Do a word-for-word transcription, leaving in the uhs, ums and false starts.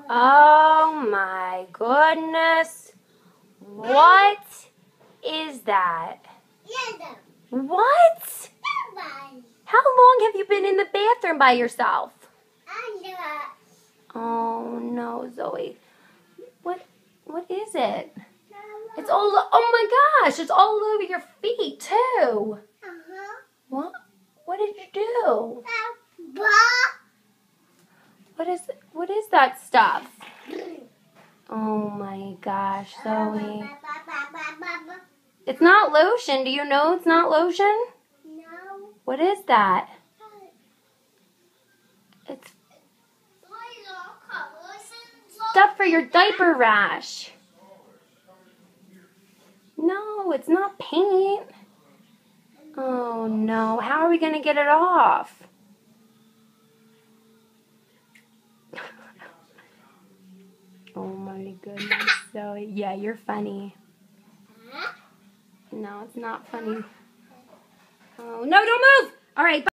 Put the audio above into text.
Oh my goodness. What is that? What? How long have you been in the bathroom by yourself? Oh no, Zoe. What what is it? It's all oh my gosh, it's all over your feet too. Uh-huh. What what did you do? What is what is that stuff? Oh my gosh, Zoe. It's not lotion. Do you know it's not lotion? No. What is that? It's stuff for your diaper rash. No, it's not paint. Oh no, how are we going to get it off? Oh my goodness, Zoe. Yeah, you're funny. No, it's not funny. Oh, no, don't move! All right, bye.